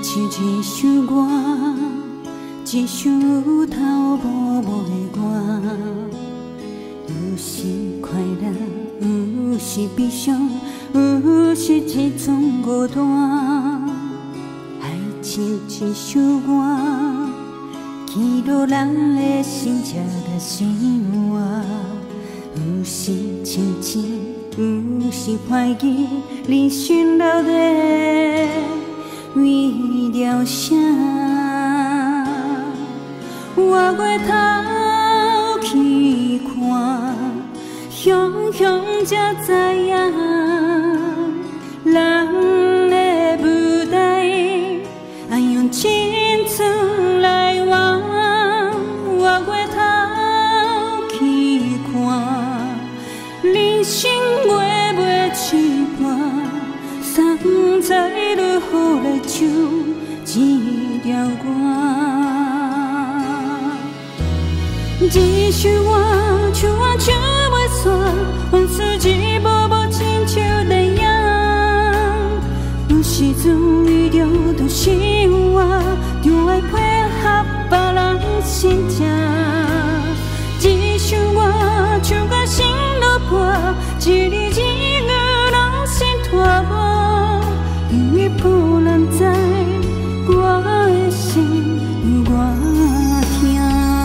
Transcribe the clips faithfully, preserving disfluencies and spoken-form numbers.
唱一首歌，一首头无无的歌，有时快乐，有时悲伤，有时一种孤单。爱唱一首歌，记录人的心情甲生活，有时亲情，有时怀疑，人生留在为了啥？我回头去看，想想才知影，人的舞台爱用青春来换。我回头去看，人生月月七半，送在落雨来唱一条歌。一首歌唱啊唱袂煞，往事一幕幕亲像电影。有时阵为着着生活，就爱配合别人心情。一首歌唱甲心落破，一字一句拢心拖无，因为无人知我的心我听。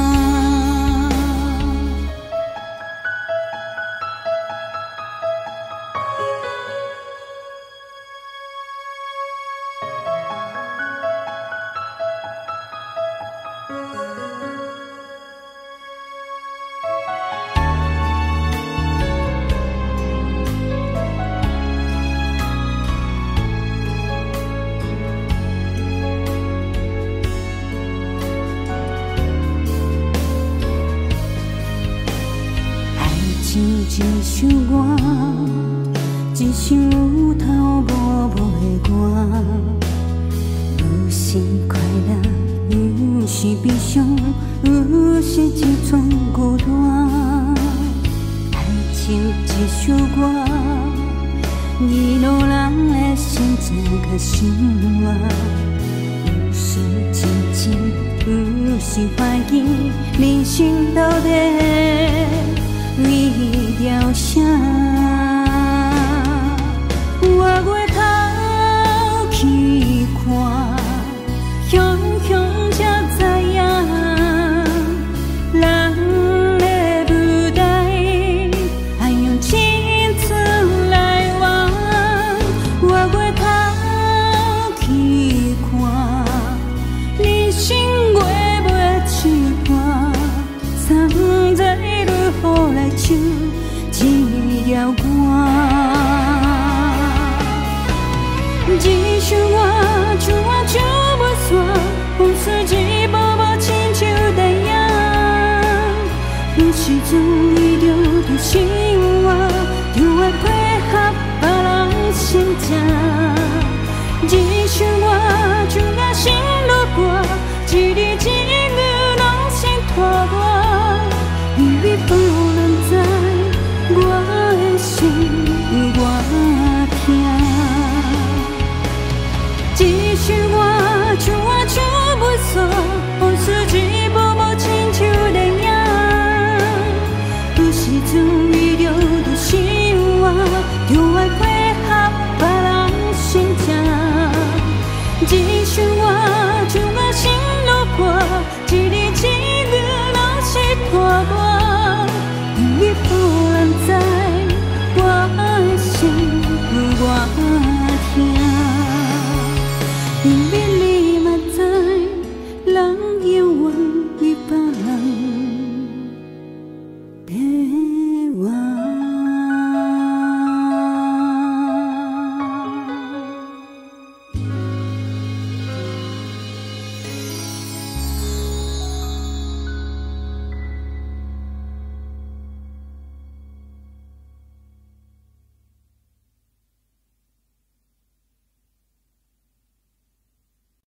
唱一首歌，一首头无无的歌，有时快乐，有时悲伤，有时一种孤单。爱唱一首歌，记录人的心情甲生活，有时亲情，有时怀疑，人生到底为了啥？我回头去看，想想才知影，人的舞台爱用青春来换。我回头去看，人生月月七半，送在落雨来唱一条歌。一首歌唱啊唱袂煞，往事一幕幕亲像电影。有时阵为着着生活，就爱配合别人心情。一首歌唱甲心落破，一字